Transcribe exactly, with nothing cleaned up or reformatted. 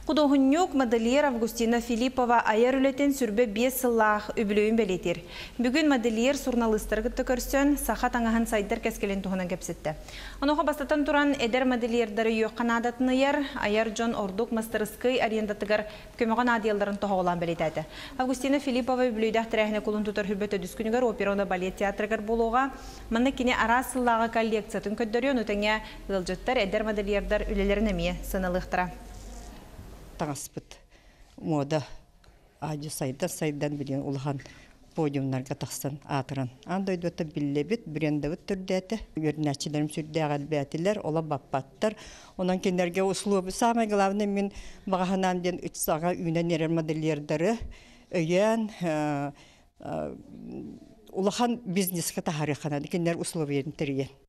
Кудохуннюк модельер Августина Филиппова аяр үлетен сүрбе бес сыллах үбілуін белетер. Бүгін модельер журналисттарға көрсен саха таңахан сайдар кәскелен туғынан кепсетті. Оноға бастатан туран эдер модельердары йоққан адатын аяр, аяр Джон Ордук мастерскай арендатыгар көміған адиялдарын тоғылан белетеді. Августина Филиппова үбілуйдақ тірәхіне күлін тұтар хүлбеті дүскінігер оперона балет театрыгар болуға, мұны кене ара сыллағы коллекциятын көддөрен өтіңе ғылжыттар эдер модельердар үлелерін әмие сынылықтыра. Таңаспыт мода ажы сайда сайдан билен улхан подиумнарга тахсан атыран. Андой дота биллебит брендовыт түрдәте. Görнәчеләрем сүрдәгәл бәтиләр ола баппаттар. Онан кенәргә услубы самое главное мен баганан ден үч сага үйнә нерер модельләрдәре өян улахан бизнеска тарихана кенәр условиен тирген.